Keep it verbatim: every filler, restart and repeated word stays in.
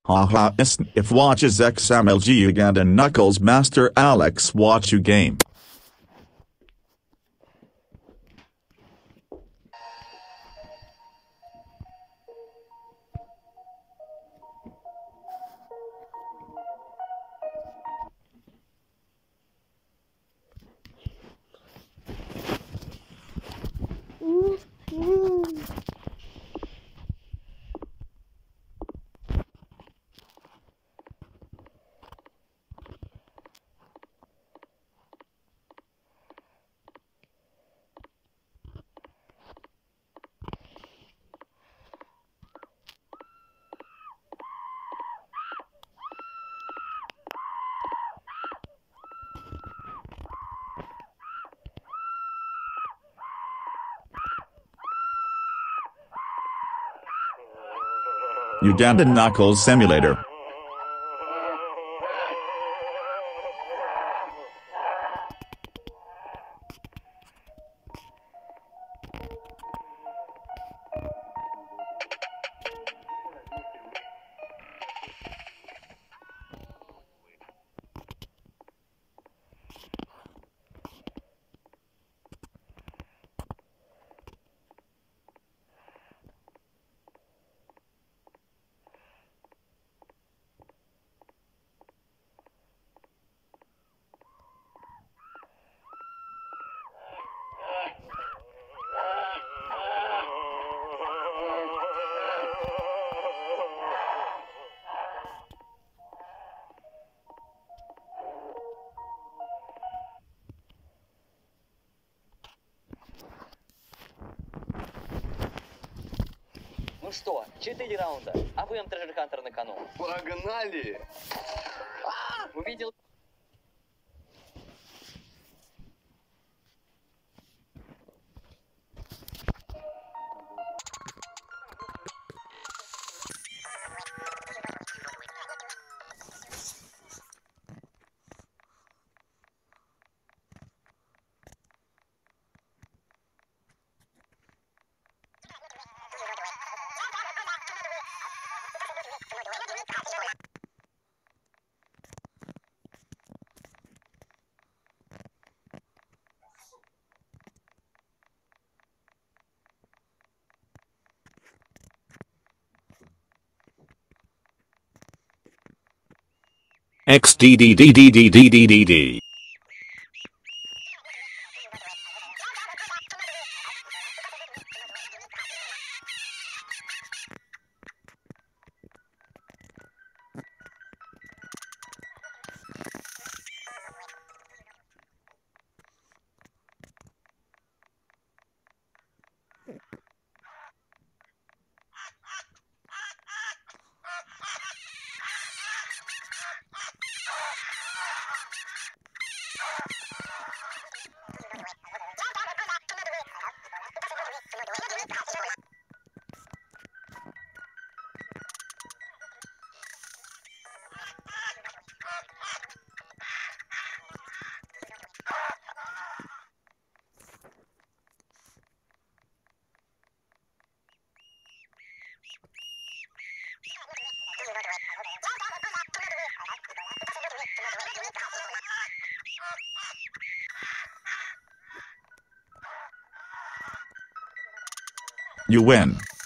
Haha, if watches X M L G Uganda Knuckles Master Alex watch you game. Uganda Knuckles Simulator. Ну что, четыре раунда, а вы эм Treasure Hunter на кону. Погнали! Увидел... X D D D D D D D D D. You win.